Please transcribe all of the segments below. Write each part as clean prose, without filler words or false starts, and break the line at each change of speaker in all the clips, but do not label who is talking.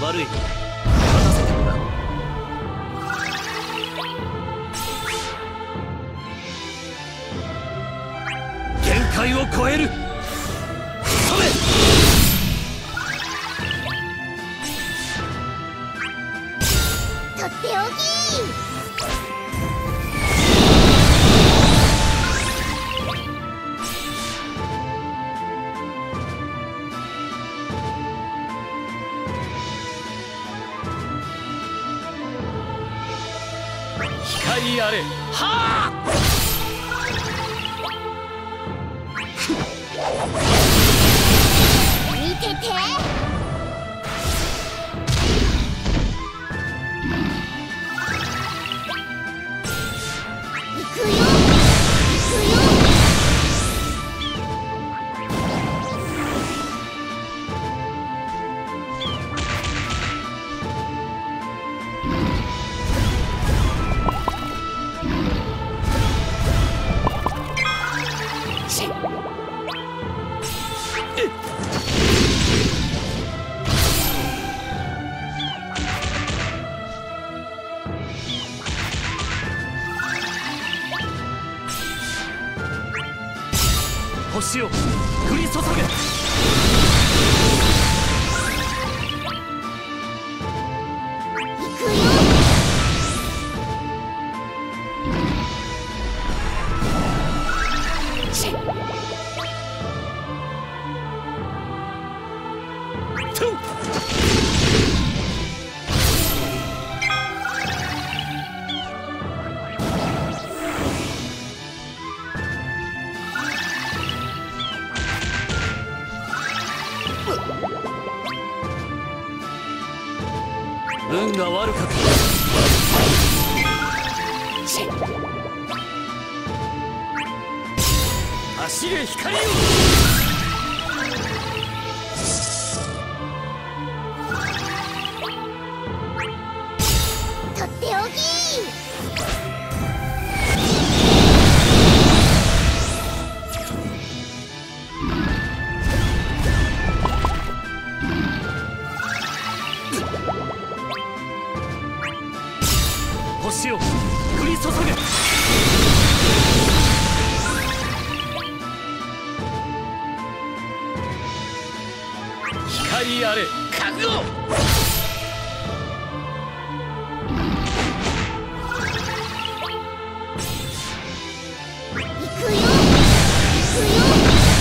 悪い。勝たせてもらう。限界を超える。それ。
とっておき。
光あれ。はあ。
見てて。行くよ。行くよ。
星を降り注げ。運が悪かった。走れ光よ。
とっておき。
星を降り注げ。光あれ覚悟。
行くよ。行くよ。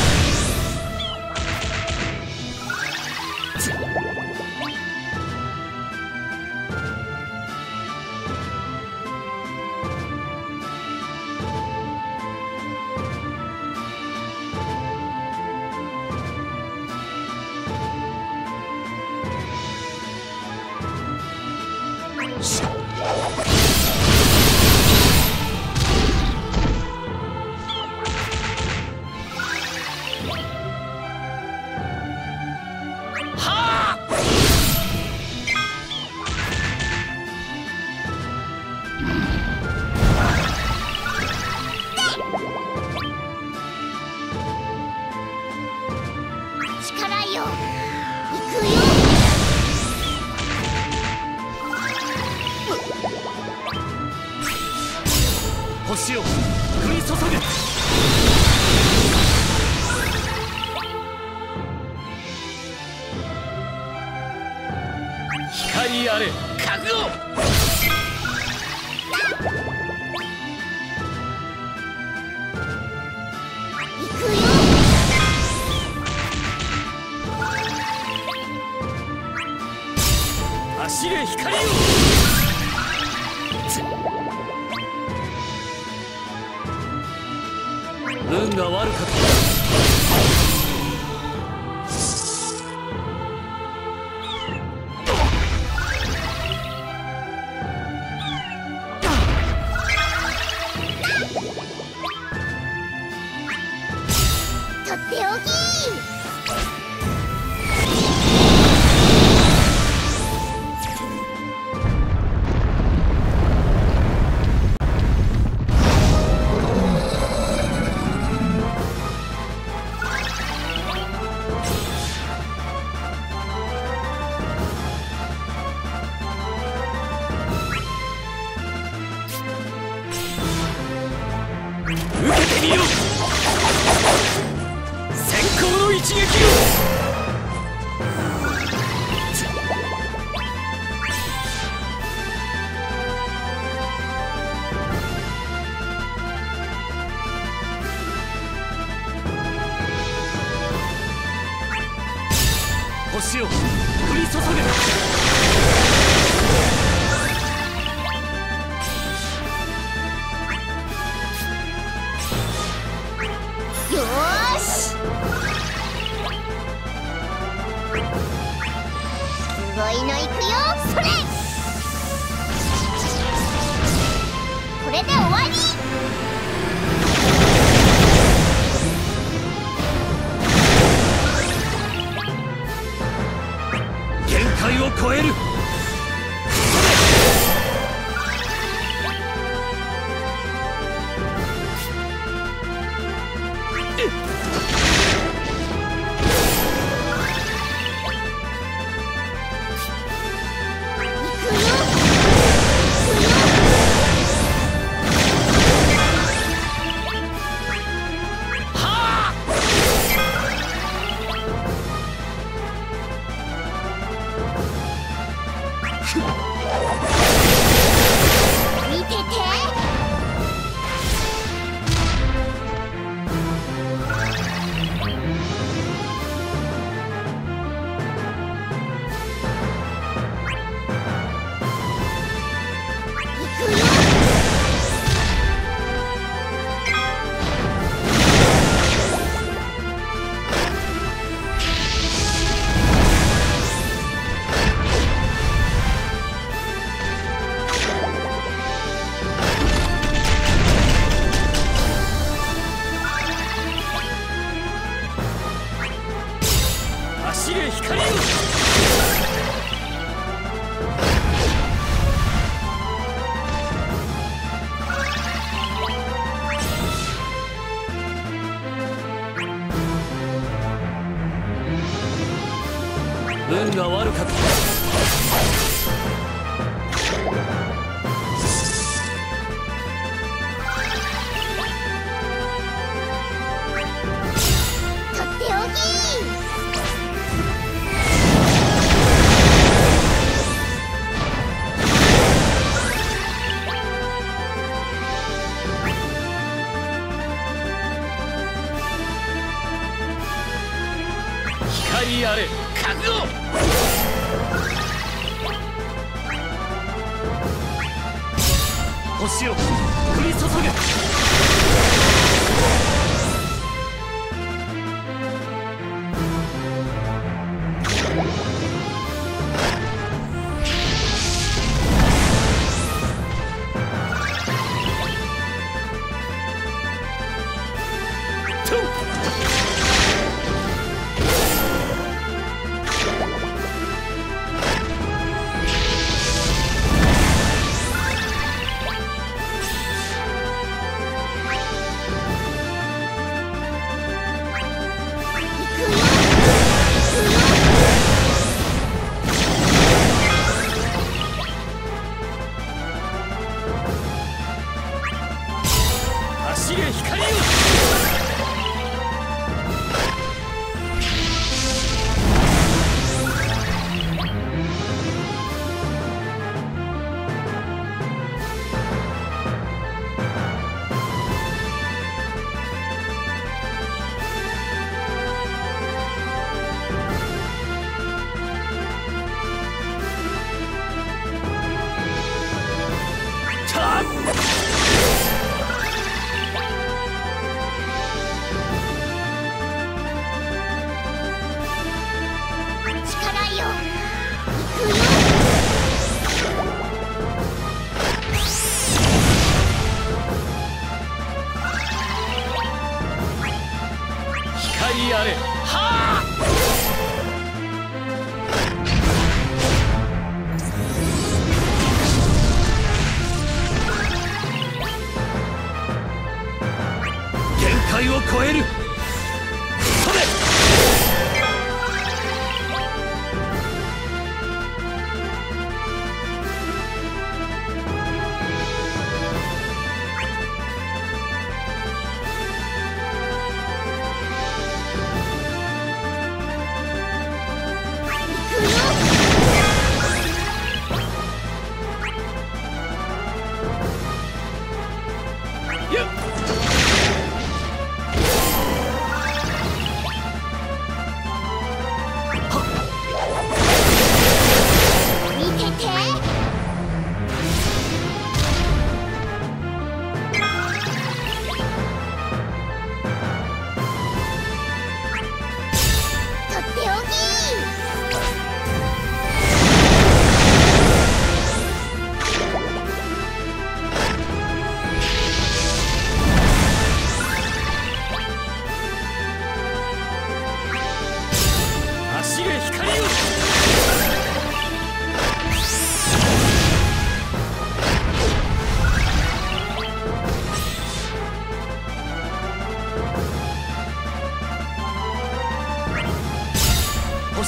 力よ。行くよ。
星を降り注げ。光あれ覚悟。
行くよ。
走れ光よ。運が悪かった。
とっておき。
受けてみよう。先行の一撃を。星を降り注ぐ。
よーし、すごいのいくよ。それ、これで終わり。
限界を超える。
見てて。行くよ。
走れ光よ。運が悪かった。
とっておき。
光あれ覚悟。星を降り注ぐ。走れ光よ。光あれ。はあ。限界を超える。それ。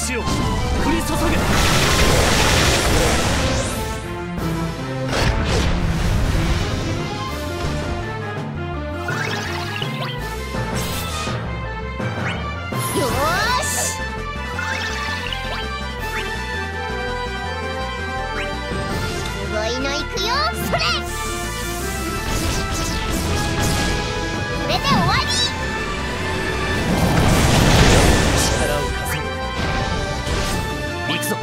星を降り注げ。
よーし、すごいのいくよ。それ、これで終わり。
力を貸せ。行くぞ。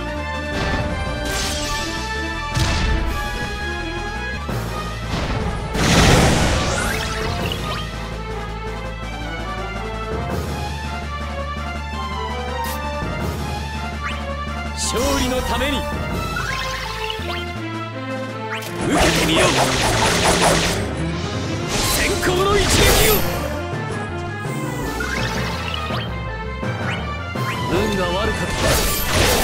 勝利のために受けてみよう。先行の一撃を。運が悪かった。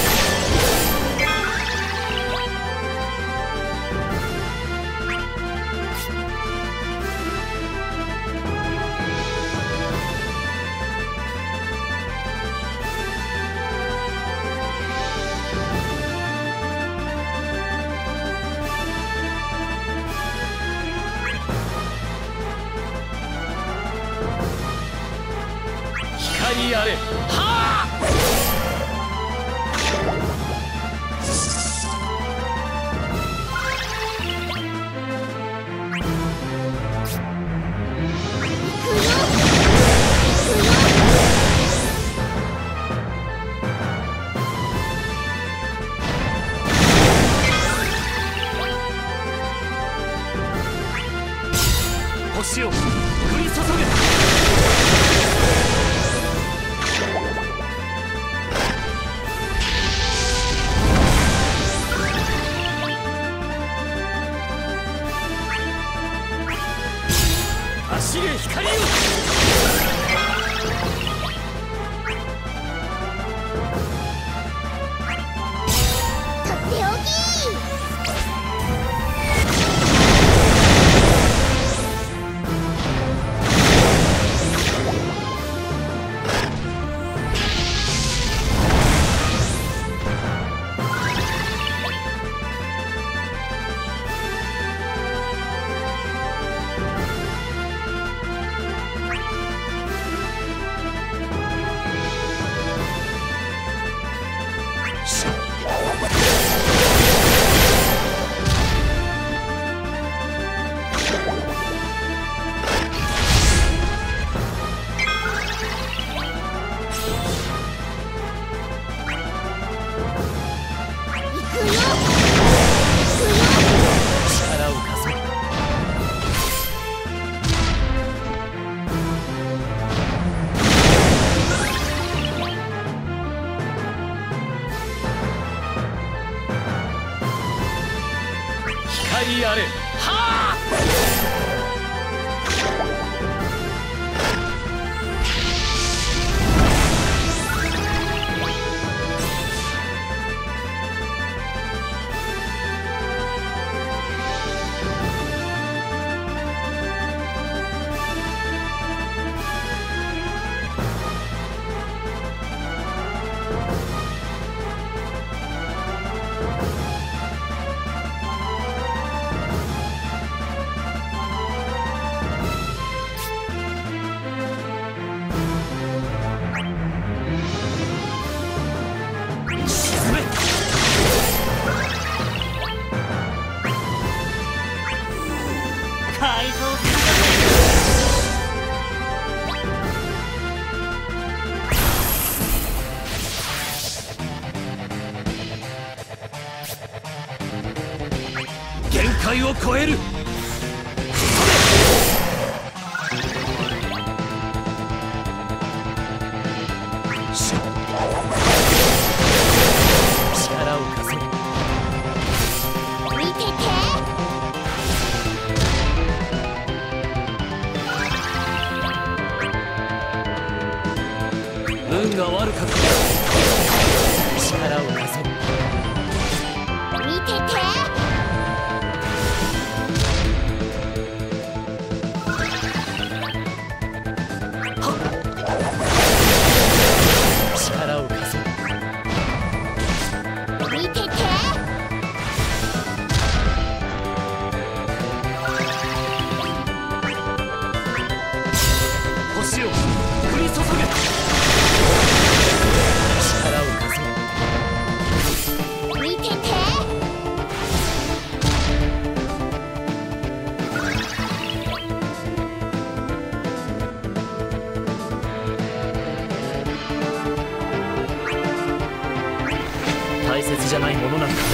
光やれ。はあ。星を降り注げ。走れ光を。
とっておき。光やれ。はあ。改造する。限界を超える。力を貸せ。 見てて。
運が悪かった。力を貸せ。
見てて。
力を貸せ。 大切じゃないものなんかない。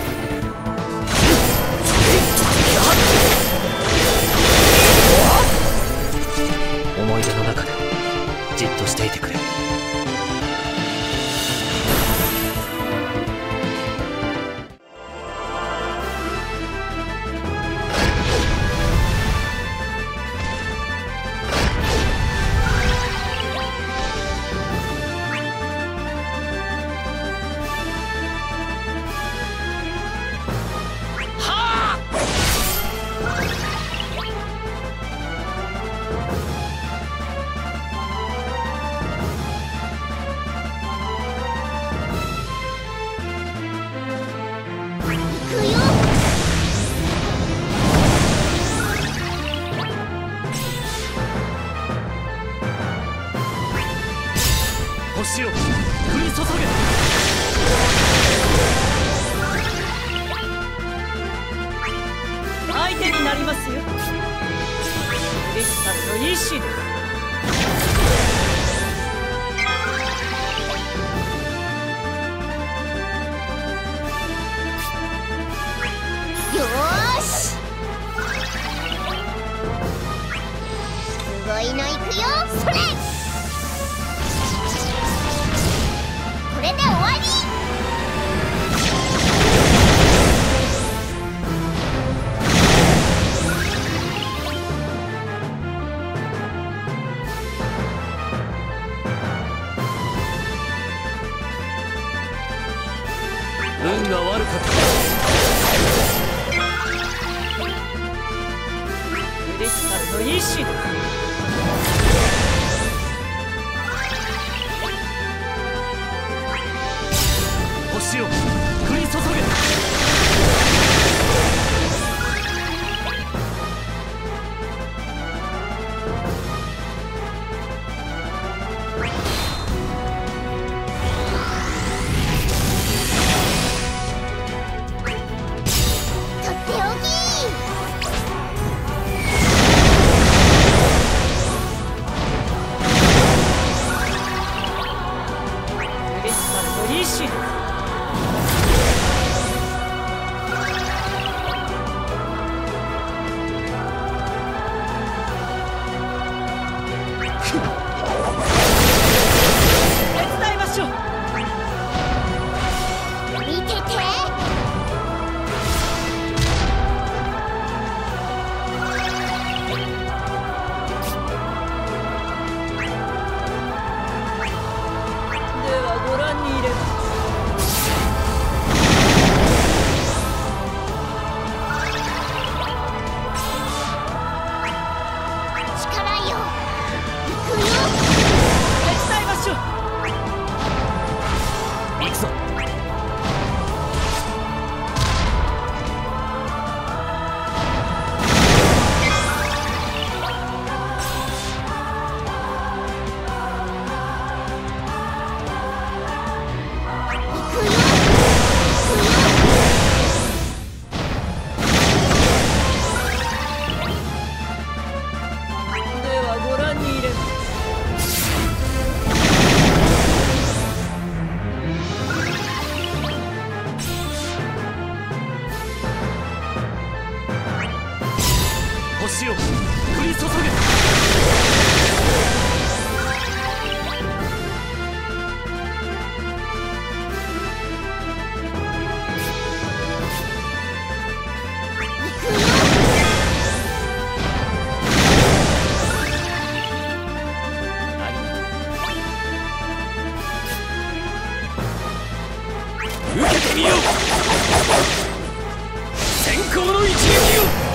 思い出の中でじっとしていてくれ。星を降り注げ。
相手になりますよ。クリスタルの意志です。
よーし、すごいのいくよ。それ、これで終わり。
運が悪かった。
クリスタルの意志です。
星を降り注げ。
とっておき。
クリスタルの意志です。手伝いましょう。
見てて。
ではご覧に入れます。
力よ、行くよ。
手伝いましょう。
行くぞ。
ではご覧に入れます。
星を降り注げ。受けてみよう。先行の一撃を。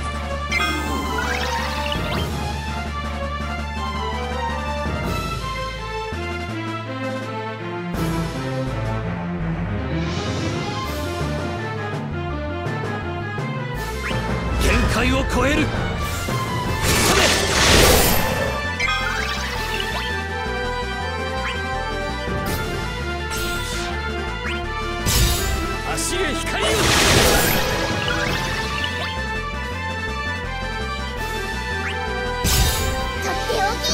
限界を超える。足へ光を。
とっておき。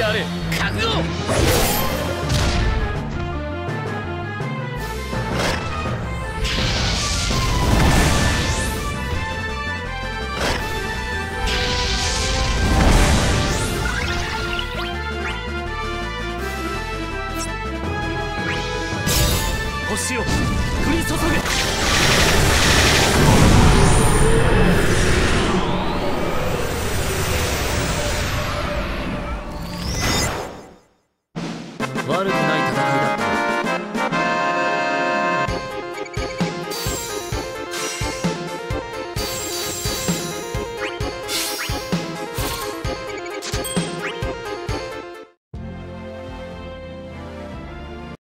なれ覚悟。星を降り注げ。悪くない